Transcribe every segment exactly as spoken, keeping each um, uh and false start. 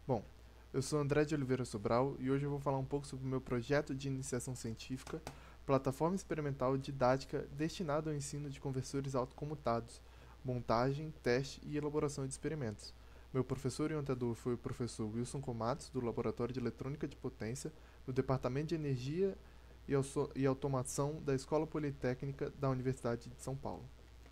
Bom, eu sou André de Oliveira Sobral e hoje eu vou falar um pouco sobre o meu projeto de iniciação científica, plataforma experimental didática destinada ao ensino de conversores autocomutados, montagem, teste e elaboração de experimentos. Meu professor e orientador foi o professor Wilson Komatsu, do Laboratório de Eletrônica de Potência, do Departamento de Energia e, e Automação da Escola Politécnica da Universidade de São Paulo.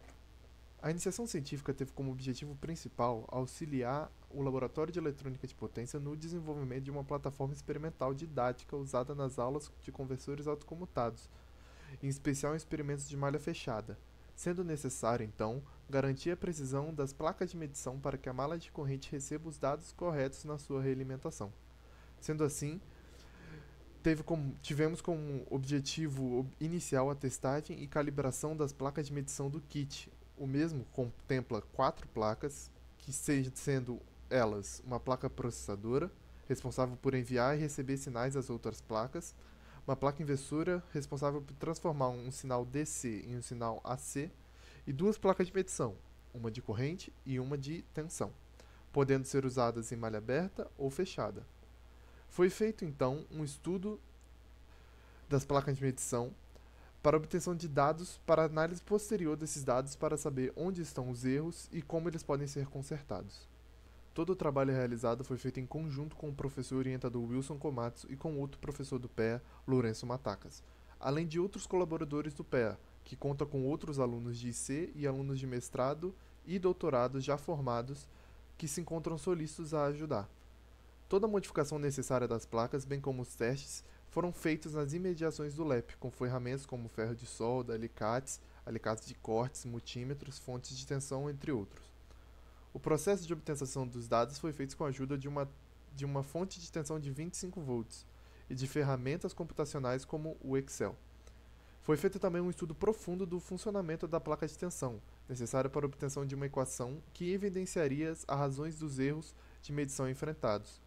A iniciação científica teve como objetivo principal auxiliar o Laboratório de Eletrônica de Potência no desenvolvimento de uma plataforma experimental didática usada nas aulas de conversores autocomutados, em especial em experimentos de malha fechada, sendo necessário, então, garantir a precisão das placas de medição para que a malha de corrente receba os dados corretos na sua realimentação. Sendo assim, teve como, tivemos como objetivo inicial a testagem e calibração das placas de medição do kit. O mesmo contempla quatro placas, que seja, sendo elas uma placa processadora, responsável por enviar e receber sinais às outras placas, uma placa inversora, responsável por transformar um sinal D C em um sinal A C, e duas placas de medição, uma de corrente e uma de tensão, podendo ser usadas em malha aberta ou fechada. Foi feito então um estudo das placas de medição para obtenção de dados para análise posterior desses dados para saber onde estão os erros e como eles podem ser consertados. Todo o trabalho realizado foi feito em conjunto com o professor orientador Wilson Komatsu e com outro professor do P E A, Lourenço Matacas, além de outros colaboradores do P E A, que conta com outros alunos de I C e alunos de mestrado e doutorado já formados que se encontram solícitos a ajudar. Toda a modificação necessária das placas, bem como os testes, foram feitos nas imediações do L E P, com ferramentas como ferro de solda, alicates, alicates de cortes, multímetros, fontes de tensão, entre outros. O processo de obtenção dos dados foi feito com a ajuda de uma, de uma fonte de tensão de vinte e cinco volts e de ferramentas computacionais como o Excel. Foi feito também um estudo profundo do funcionamento da placa de tensão, necessário para a obtenção de uma equação que evidenciaria as razões dos erros de medição enfrentados.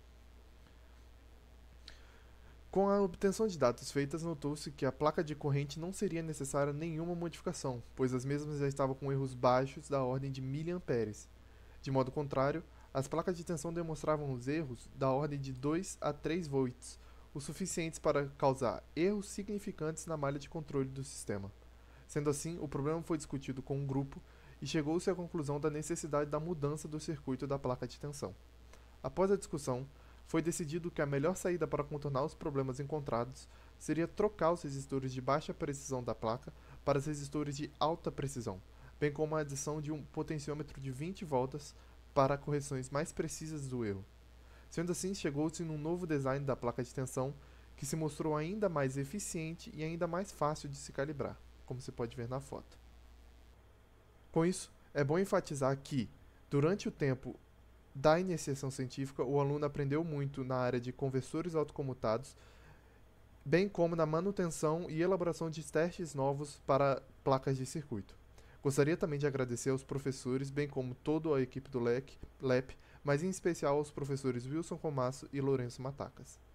Com a obtenção de dados feitas, notou-se que a placa de corrente não seria necessária nenhuma modificação, pois as mesmas já estavam com erros baixos da ordem de miliamperes. De modo contrário, as placas de tensão demonstravam os erros da ordem de dois a três volts, o suficientes para causar erros significantes na malha de controle do sistema. Sendo assim, o problema foi discutido com um grupo e chegou-se à conclusão da necessidade da mudança do circuito da placa de tensão. Após a discussão, foi decidido que a melhor saída para contornar os problemas encontrados seria trocar os resistores de baixa precisão da placa para os resistores de alta precisão, bem como a adição de um potenciômetro de vinte volts para correções mais precisas do erro. Sendo assim, chegou-se num novo design da placa de tensão que se mostrou ainda mais eficiente e ainda mais fácil de se calibrar, como se pode ver na foto. Com isso, é bom enfatizar que, durante o tempo da iniciação científica, o aluno aprendeu muito na área de conversores autocomutados, bem como na manutenção e elaboração de testes novos para placas de circuito. Gostaria também de agradecer aos professores, bem como toda a equipe do L E P, mas em especial aos professores Wilson Komatsu e Lourenço Matacas.